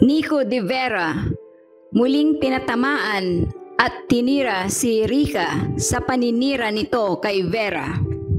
Nico de Vera, muling tinatamaan at tinira si Rica sa paninira nito kay Vera.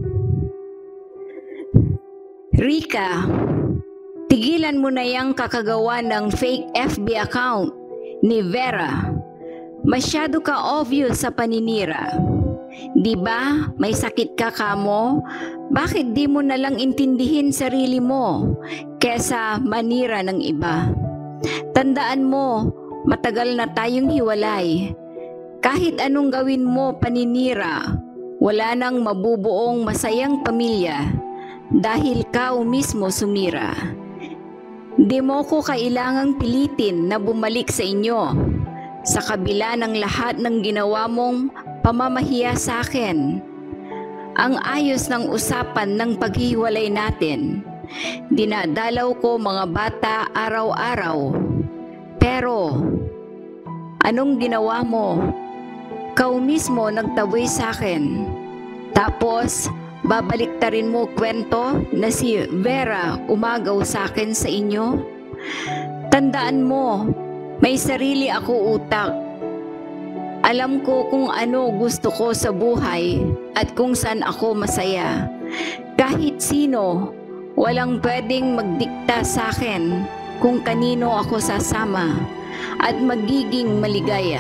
Rica, tigilan mo na yang kakagawa ng fake FB account ni Vera. Masyado ka obvious sa paninira. Di ba may sakit ka kamo? Bakit di mo nalang intindihin sarili mo kesa manira ng iba? Tandaan mo, matagal na tayong hiwalay. Kahit anong gawin mo paninira, wala nang mabubuong masayang pamilya dahil ka mismo sumira. Di mo ko kailangang pilitin na bumalik sa inyo sa kabila ng lahat ng ginawa mong pamamahiya sa akin. Ang ayos ng usapan ng paghiwalay natin. Dinadalaw ko mga bata araw-araw. Pero, anong ginawa mo? Kau mismo nagtaboy sa akin. Tapos, babaliktarin mo kwento na si Vera umagaw sa akin sa inyo? Tandaan mo, may sarili ako utak. Alam ko kung ano gusto ko sa buhay at kung saan ako masaya. Kahit sino, walang pwedeng magdikta sa akin kung kanino ako sasama at magiging maligaya.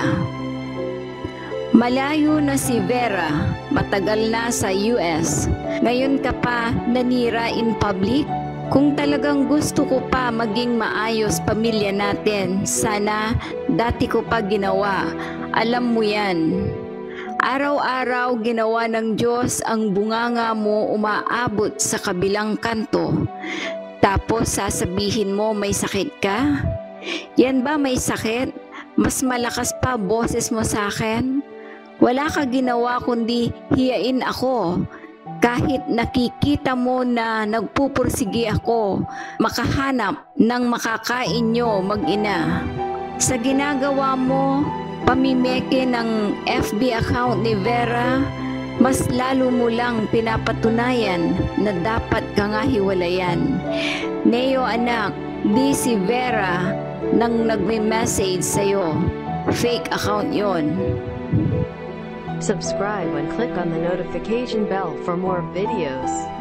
Malayo na si Vera, matagal na sa US. Ngayon ka pa nanira in public? Kung talagang gusto ko pa maging maayos pamilya natin, sana dati ko pa ginawa. Alam mo yan. Araw-araw ginawa ng Diyos ang bunganga mo umaabot sa kabilang kanto. Tapos sasabihin mo may sakit ka? Yan ba may sakit? Mas malakas pa boses mo sa akin? Wala ka ginawa kundi hiyain ako. Kahit nakikita mo na nagpupursige ako, makahanap ng makakain nyo mag-ina. Sa ginagawa mo, pamimeke ng FB account ni Vera, mas lalo mo lang pinapatunayan na dapat ka nga hiwalayan. Neo anak, di si Vera nang nagme-message sa'yo. Fake account yon. Subscribe and click on the notification bell for more videos.